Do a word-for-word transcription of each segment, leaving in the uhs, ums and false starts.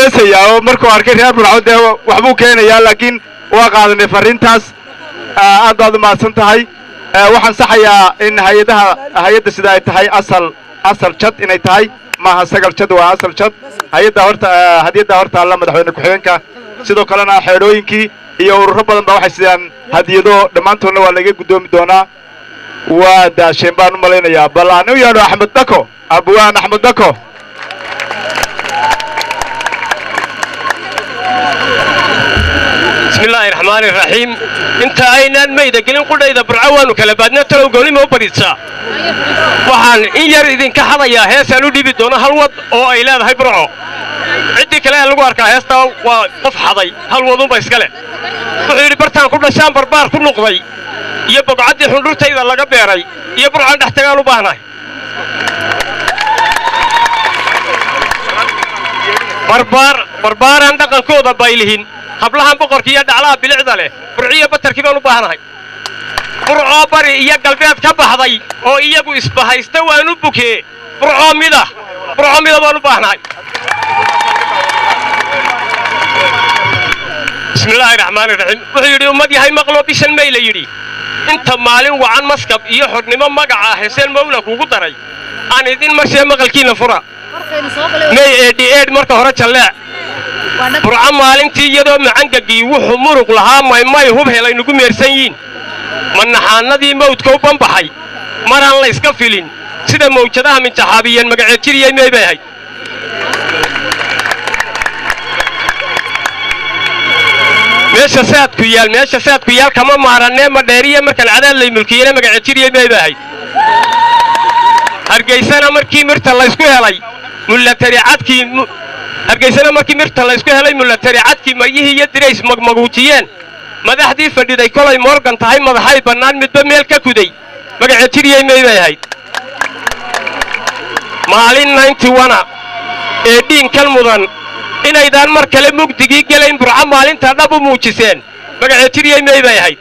سيا ومركو أركي رياض برعود وحبو كينا يا لكن وقعدني فرينتاس أضاد ما سنتهاي وحن صحيا إن هيدها هيدا سداي تهاي أصل أصل شط إن تهاي ما هسقل شط وأصل شط هيدا هرت هديدا هرت الله مدحونا كحينك سيدو كلنا حيروينكي iyo ururo badan baa waxay sidaan hadiyado dhamaantoodna waa laga gudoomi doonaa waa daasheen baan u maleynayaa bal aan u yeedho Axmed Dhako Abwaan Axmed Dhako bismillaahi raxmaani raxiim inta aynaan mayda gelin qudhayda burcawaanu kala baadna talow goolimo u bariisaa waxaan in yar idinka hadayaa heesaan u dhibi doono hal wad oo ay leedahay burco cidii kale lagu arkaa heesta waa qof xaday hal wadunba iska leh wuxuu yidhi bartaan ku dhashaan barbaar ku noqday iyo bogcaddii xundhurtayda laga beeray iyo burcaan dhex tagaan u baahnahay barbaar barbaaraan dhaqankooda baylihin hablahan boqorka iyo dhaclaha bilicda leh burciyo batarkii baan u baahnahay burcoo bari iyo galbeed ka baxday oo iyagu isbahaysta waan u bukee burcoo mida burcoo mida baan u baahnahay بسم الله الرحمن الرحيم وحيري أمدي هاي مقلوب بيشن ميل يري أنت مالين وعن مسكب يحر نما مقعة حسين مولك وقدري أنا دين مرشي مقل كينا فرا مي إدي إد مركه هرج الله فرا مالين تيجي معنك جي وحمرق لها ما ما يهوب هلا ينقوم يرسين من حنا دي موت كوبان بحي مرة الله يسكفلين سيدا موجودها من شحابيا مقعة ترياي ما يبهاي meesha saad ku yaal meesha saad ku yaal kama maaranee ma dheeriye markan cadaan lay mulkiyeen magaca Tiriyay ma baahay hargeysana markii mirta la isku helay mulatari cadkii hargeysana markii mirta la isku helay mulatari cadkii mariyihii iyo dirays magmaguujiyeen madaxdii fadhiday kolay Morgan tahay madaxay banaan midba meel ka kuday magaca Tiriyay ma baahay maalin ninety-one ee dhiinkan mudan inaydaan mar kale mugdigii galayn burca maalinta dhab u muujiseen magaca Tiriyay ma baahay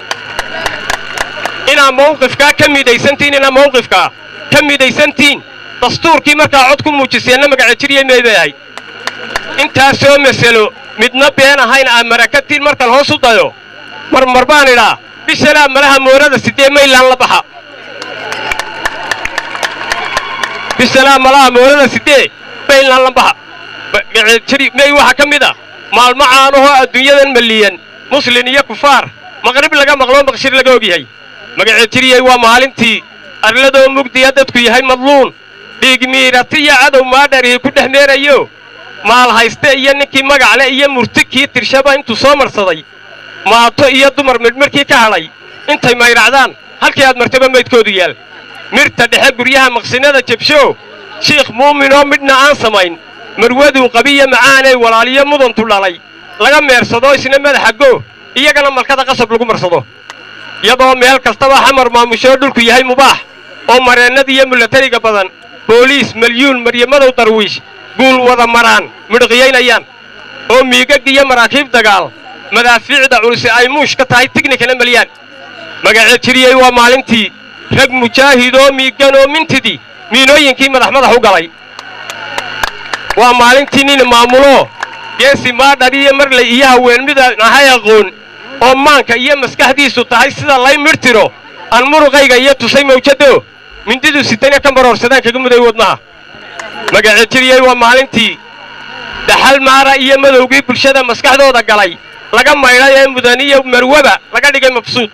ina mowqifka ka midaysantiin ina mowqifka ka midaysantiin dastuurkii markaa cod ku muujiseen magaca Tiriyay ma baahay inta soo meselo midna been ahayn amarakatiin markan hoos u dayo mar mar baan ila bishala malaha moorada sidee maylan la baxa bishala malaha moorada sidee maylan la baxa جري ما يوحى كمدا مع المعانو الدنيا المليان مسلم يا كفار مغرب لقى مغلوب مغشر لقى وجهي مقعد ترياي ومعلمتي أرلدو مقدي يدك هاي مظلون بيجميرتي عدو ما دري كده ميريو مع الهايستي ينكي مقع على أي مرتكي ترشبه أنتو صامر صدي ما تو يدمر مرمركي كهلاي أنت ما يرعدان هل كياد مرتبة ما يتكوديال مرتد حق ريها مغسنة تبشو شيخ مؤمن ومدنا عاصمين مرود وقبية معانا ولالية مدن طلالي لقى مرصدو يسنا ماذا حقو إياقنا مركضة قصب لكم مرصدو يضو ميال كستوى حمر ما مشاردو كي هاي مباح او مرينا دي يمولتاري قبضان بوليس مليون مريمدو ترويش قول وضا مران مرغيين ايان او ميقاق دي مراكيب دقال مدافع دا عرسي اي موش كتاي تكنيكنا مليان مقاعد ترياي ومعلمتي رق مجاهدو ميقانو منتدي مينو ينكي مدح مدحو قلي ومالنتي نين مامولو جيسي ما داري مرلي إياها وين مدى نهاية غون oo maanka iyo maskaxdiisu tahay sida lay mirtiro aan muruqayga iyo tusay mawjado mindidu sitana ka marorsadaan kaga muday wadnaha magaca Tiriyay waa maalintii dhaxal maara iyo madowgii bulshada maskaxdooda galay laga maylay ee mudaniyo marwaba laga dhigay mabsuud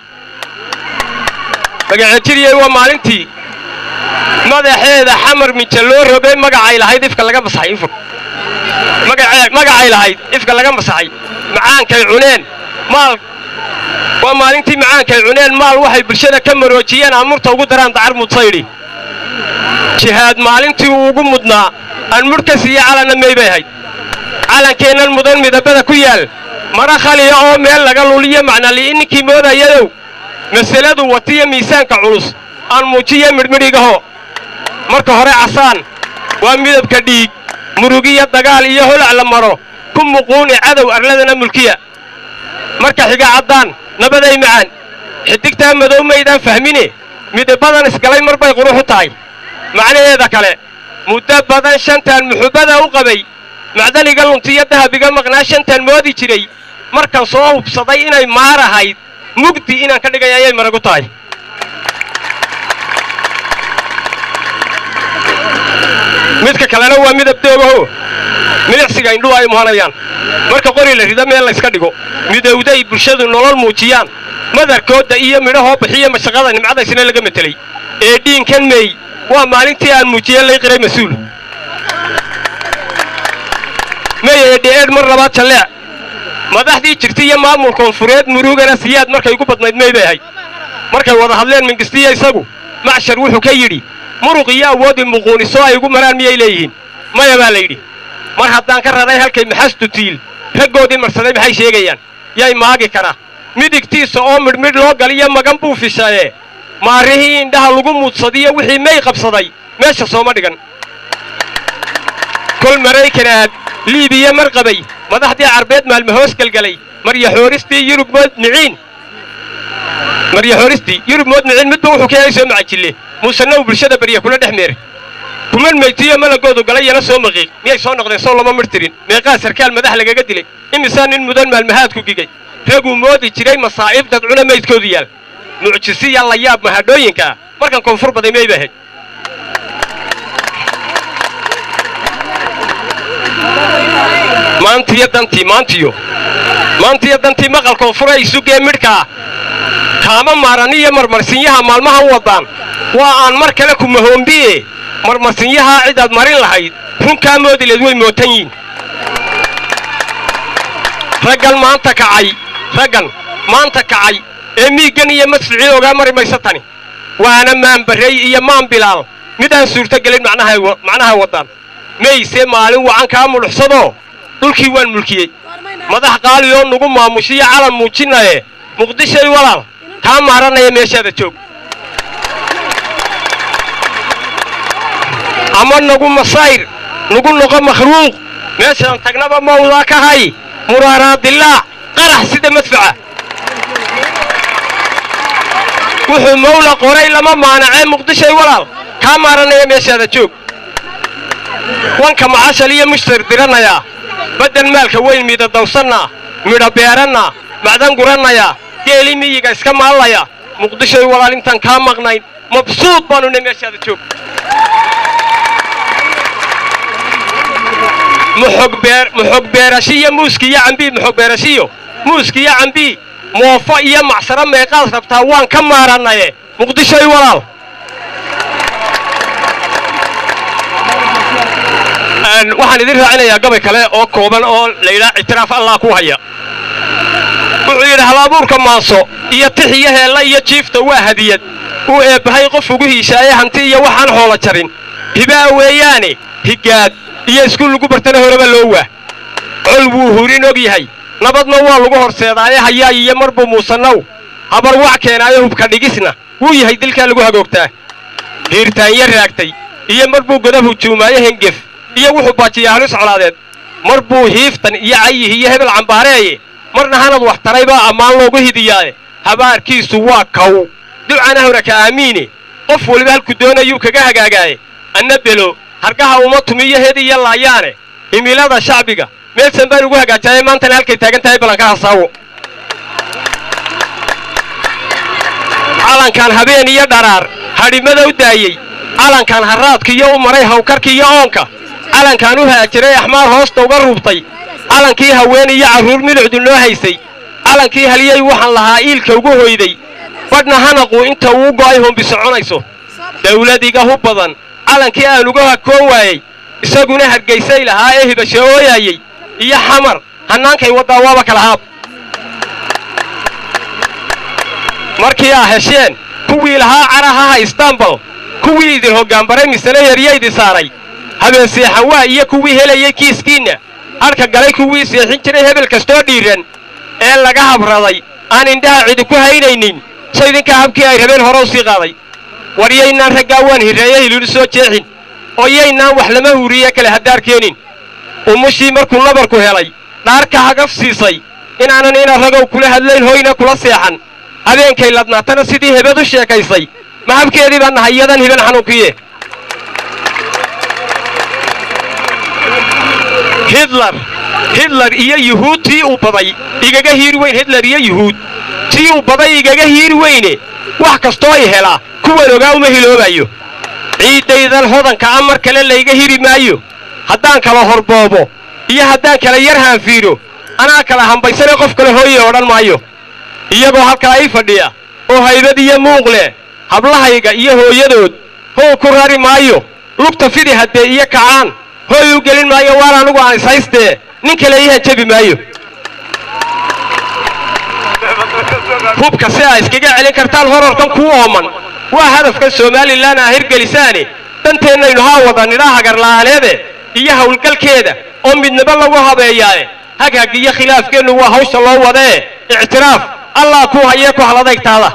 magaca Tiriyay waa maalintii madaxeeda xamar minta loo rogay magacay lahayd ifka laga masaxay ifka magaca magacay lahayd ifka laga masaxay macaankay cuneen maal waa maalintii macaankay cuneen maal waxay bulshada ka maroojiyeen amurta ugu daraan dacar mudsayri jihaad maalintii ugu mudnaa aan murka siiya calana meeybay calankeena mudan midabada ku yaal mara khaliya oo meel laga luliyo macna liinkii moodayadow masaladu watiya miisaanka culus aan muujiyo midmidhigaho marka hore casaan waa midabka dhiig murugiya dagaal iyo holac la maro ku muquuni cadow arladana mulkiya marka xiga cadaan nabaday macaan xidigta madow meeydaan fahmine midabadan isgalay mar bay quruxu tahay macnaheeda kale muddo badan shantan muxubada u qabay macdaniga luntiya dahabiga maqnaa shantan moodi jiray markan soo hubsaday inay maar ahayd mugdi inaan ka dhigay ayay maragu tahay midka kalena waa midab doogaho milicsiga indhuhu ay muhanayaan marka qori la rida meel la iska dhigo midowday bulshadu nolol muujiyaan madarkooda iyo midhahoo bixiya mashaqada nimcadaysina laga metelay ee dhiinkan meey waa maalintii aan muujiyeen lay qiray mas-uul meeye dheer mar labaad jaleec madaxdii jirtay iyo maamul koonfureed murugana siyaad markay ugu badnayd meey bay ahayd markay wada hadleen mingistiya isagu macshar wuxuu ka yidhi muruq iyo awoodi muquuniso ay ugu maraan miyay leeyihiin maya baa la yidhi mar haddaan ka raray halkay maxastu tiil raggoodii marsaday maxay sheegayaan yay maagi karaa midigtiisa oo midhmidh loo galiyo magan buu fishaye maarihii indhaha lagu muudsadiyo wixii may qabsaday meesha sooma dhigan kol maraykanaad liibiya mar qabay madaxdii carbeed maalma hoos galgalay maryaxooristii yurub mood miciin maryaxooristii yurub mood miciin midba wuxuu keenay soo macajille muusanow bulshada barya kula dhex meeray kuman maytiyo malagoodu galayana soo maqiiq miyay soo noqdeen soo lama mirtirin meeqaa sarkaal madax lagaga dilay imisaa nin mudan maalmahaad ku gigay raguu moodi jiray masaa'ib dadcuna maydkoodu yaal mucjisiya la yaab mahadhooyinka markan koonfur baday may bahayd maantiyo dantii maantiyo maantiyo dantii maqal koonfura isugee midhkaa kaama maaran iyo marmarsinyaha maalmahan wadaan waa aan mar kale ku mahoombiye marmarsinyahaa cidaad marin lahayd runkaa moodileed way mootan yiin raggan maanta kacay raggan maanta kacay ee miiggan iyo masficii ogaa mari maysa tani waana maanbarreey iyo maan bilaal midaan suurtogelin macnaha macnaha waddaan mayse maalin wacan kaa mudhuxsadoo dhulkii waan mulkiyey madax qaaliyoo nugu maamushiyo calan muujinaye muqdishay walaal kaa maaranaya meeshaada joog ama nagu masayr nagu noqo makhluuq meeshaan tagnaba mawdaa ka hay muraaraadilaac qarax sida madfaca wuxuu mawla qoray lama maanacee muqdishay walaal kaa maaranaya meeshaada joog wanka macashal iyo mushtar diranayaa badan maalka weyn miida dawsannaa midha beerannaa macdan guranayaa geeli miyiga iska maallaya muqdishay walaal intaan kaa maqnayn mabsuud baanuna meeshaada joog muxog beer muxog beerashiyo muuskiyo cambii muxog beerashiyo muuskiyo cambii moofo iyo macsaro meeqaad rabtaa waan ka maaranaye muqdishay walaal waxaan idin raacinayaa gabay kale oo kooban oo la yidhaha ictiraaf allah ku haya wuxuu yidhi halabuurka maanso iyo tix iyo heella iyo jiifta waa hadiyad uu eebbahay qof ugu hiishaaye hanti iyo waxaan xoola jarin hibaa weeyaane higaad iyo iskuul lagu bartana horeba loo waa col wuu hurin og yahay nabadna waa lagu horseedaaye hayaay iyo marbuu muusanow habar wac keenaayo hubka dhigisna wuu yahay dilkaa lagu hagoogtaa hiirtaanya raagtay iyo marbuu godab hujuumaaye hengef iyo wuxuu baajiyaa halis colaadeed marbuu hiiftan iyo cayih iyo hebel cambaareeye marna hanad wax taray baa ammaan loogu hidiyaaye habaarkiisu waa kaw ducana horaka aamiine qof waliba halku doonayuu kaga hagaagaaye anna belo hargaha uma tumiyo hedi iyo laayaane himilada shacbiga meelsan baan ugu hagaajaaye maantana halkay taagan tahay ballanka hasaawo calankan habeen iyo dharaar hadhimada u daayey calankan harraadka iyo u maray hawkarka iyo oonka calankan u haajiray axmaar hoosta uga ruubtay calankii haween iyo carruur milicdu noo haysay calankii haliyey waxaan lahaa iilka ugu hoyday badhna hanaqu inta uu go'ay hombi soconayso dawladiga hu badan calankii aan uga hakoon waayey isaguna hargaysay lahaa ee hibasho ooyaayey iyo xamar hannaankay waddaa waaba kala haab markii aa hesheen kuwii lahaa carahaha istanbul kuwii idin hoggaanbaray misana yaryaydii saaray habeen seexan waa iyo kuwii helayey kiiskiinna hadhka galay kuwii seexin jiray hebel kastoo dhiiran ee laga habraday aan indhaha cidi ku haynaynin so idinkaa habkii ay rabeen hore u sii qaaday war yaynaan raggaa waan hirreeye hilulu soo jeexin oo yaynaan wax lama huriye kale haddaar keenin umushii markuu nabarku helay dhaarka hagaf siisay inaanan ina ragow kula hadlayn hoyna kula seexan habeenkay ladnaatana sidii hebed u sheekaysay ma habkeedii baa nahay iyadan hiban xanuunkiye هتلر هتلر إياه يهود تي وبضي إيجا هير وين هتلر إياه يهود تي وبضي إيجا هير وينه وحكستوي هلا كوا لقاو مهلو بايو عيد إذا الهضن كأمر كلا اللي إيجا هير مايو هدان كلا هربابو إياه هدان كلا يرهان فيرو أنا كلا هم بيسنا قف كلا هوي وران مايو إياه بوحال كلا يفرديا وهايبدي موغلة hablaha iga iyo hooyadood hoo ku rari maayo lugta fidi hadee iyo kacaan hooy u gelin maayo waan anigu aan isaystee nin kale iha jabi maayo hubka si ay iskaga celin kartaan horarkan ku ooman waa hadafka Soomaaliland ah hirgelisaani danteennaynu ha wada nidaaha garlaaneede iyo hawlgalkeeda oo midnaba lagu habeeyaa hagaag iyo khilaafkeenu waa hawsha loo wadee i'tiraaf Allah ku haye ku haladeegtaada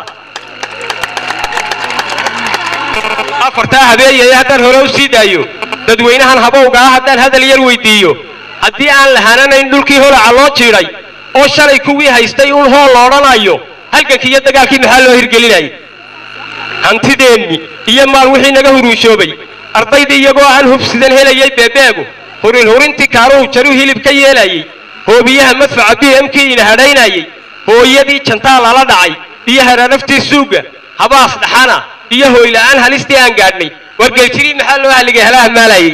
afarta habeeyay haddaan hore u sii daayo dadweynahan habowga ah haddaan hadal yar weydiiyo haddii aan lahaanayn dhulkii holaca loo jiiray oo shalay kuwii haystay un hool loodhanayo halgankii iyo dagaalkii maxaa loo hirgelinayay hantideenni iyo maal wixii naga huruushoobay ardaydii iyagoo aan hubsidan helayay beebeegu hurin hurintii kaaruhu jaru hilib ka yeelayay hoobiyaha madfaca b m kii ina hadhaynayay hooyadii jantaa lala dhacay iyo haraanaftii suuga habaas dhaxana iyo hooylaan halistii aan gaadhnay wargeeljirii maxaa loo haligay halaha maalayay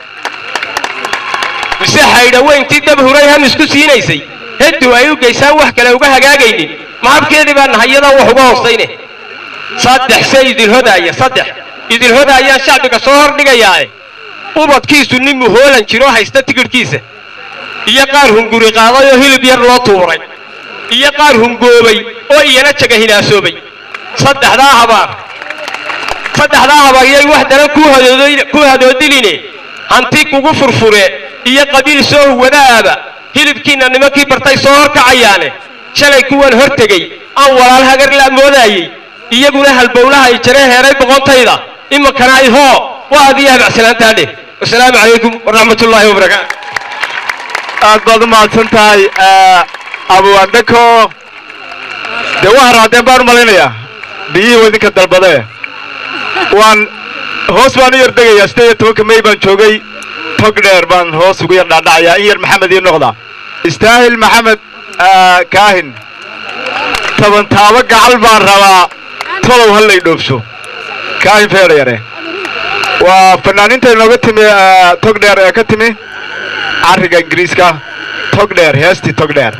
mise haydhaweyntii dab huray ham isku siinaysay heddu ay u geysaan wax kale uga hagaagaynin mahabkeedii baa nahayadan wax uga hoostayne saddex say idin hodaaya saddex idin hodaayaan shacbiga soo hordhigayaae ubadkiisu nimu hoolan jiro haysta tigidhkiisa iyo qaar hunguri qaaday oo hilib yar loo tuuray iyo qaar hungoobay oo iyana jaga hinaasoobay saddexdaa habaar saddexdaa habaryay wax daran ku hadoodiline hanti kugu furfure iyo qabiil soo wadaaba hilibkiina nimankii bartay soo horkacayaane shalay kuwan hortegay aan walaal hagar la moodayay iyaguna halbowlaha ay jareen heeray boqontayda imankana ay hoo waa adiyaha bacsanaantaadhe wasalaamu calaykum waraxmatullaahi wabarakaatu aad baad u mahadsan tahay Abwaan Dhako dee waa raadeen baan u malaynayaa biyihii wadinka dalbadee waan hoos baan u yar degayaa siddeed iyo tobanka may baan joogay tog dheer baan hoos ugu yar dhaadhacayaa in yar maxamed ii noqda istaahil maxamed kaahin toban taabo gacal baan rabaa tolow hal lay dhoofsho kaahin feedha yare waa fanaaniinta inooga timi tog dheer ee ka timi carriga ingiriiska tog dheer heestii tog dheer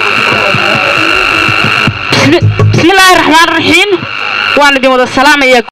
بسم الله الرحمن الرحيم وانا دي مدى السلام